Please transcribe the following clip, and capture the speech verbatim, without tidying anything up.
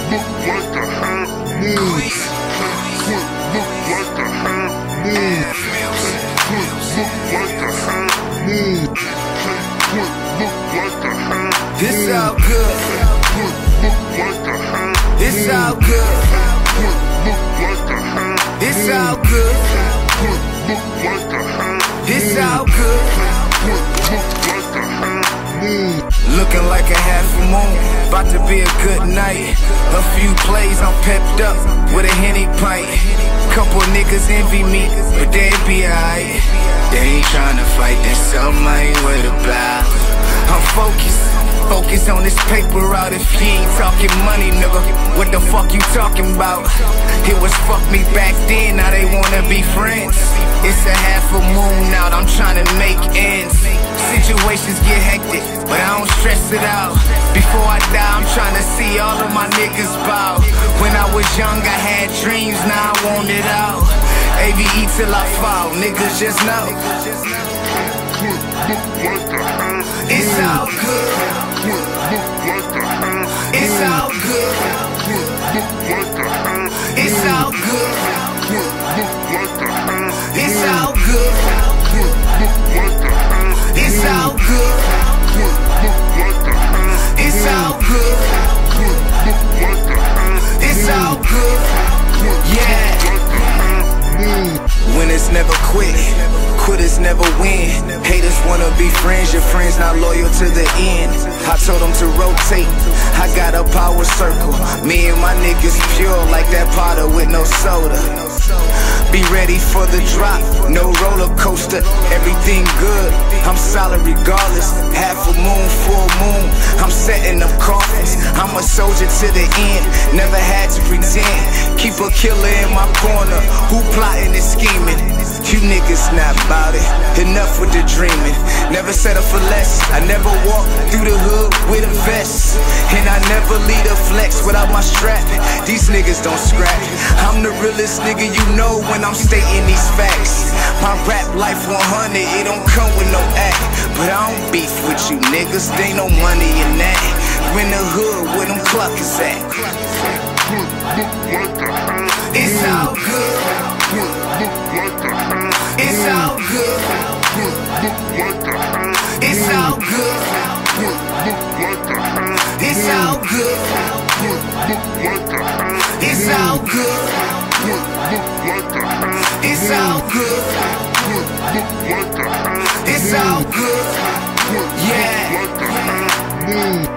look like a half moon. Quick look like a half moon. Quick look like a half moon. Quick look like a half moon. It's all good. Quick look like a half moon. It's all good. Quick look like a half moon. It's all good. Quick look like a half moon. It's all good. Quick look like a half moon. Looking like a half a moon, about to be a good night. A few plays, I'm pepped up with a Henny pint. Couple niggas envy me, but they be alright. They ain't tryna fight, there's something I ain't worried about. I'm focused, focused on this paper out. If you ain't talking money, nigga, what the fuck you talking about? It was fuck me back then, now they wanna be friends. It's a half a moon out, I'm tryna make ends. Situations get hectic, but I don't stress it out. Before I die, I'm tryna see all of my niggas bow. When I was young, I had dreams, now I want it out. A V E till I fall, niggas just know. Quick look like a half moon. It's all good. Quick look like a half moon. It's all good. Quick look like a half moon. It's all good. Quick look like a half moon. It's all good. Quick look like a half moon. It's all good. Quick look like a half moon. It's all good. Quick look like a half moon. It's all good. Yeah. Winners never quit, quitters never win. Haters wanna be friends, your friends not loyal to the end. I told them to rotate, I got a power circle. Me and my niggas pure like that Potter with no soda. Be ready for the drop, no roller coaster. Everything good, I'm solid regardless. Half a moon, full moon, I'm setting up coffins. I'm a soldier to the end, never had to pretend. Keep a killer in my corner, who plotting and scheming. You niggas not bout it, enough with the dreaming. Never settle for less, I never walk through the hood with a vest. And I never lead a flex without my strap. These niggas don't scrap, I'm the realest nigga you know when I'm stating these facts. My rap life one hundred, it don't come with no act. But I don't beef with you niggas, they no money in that. In the hood where them cluckers at. It's all good. It's all good. It's all good. It's all good. It's all good. It's all good. It's all good. Yeah.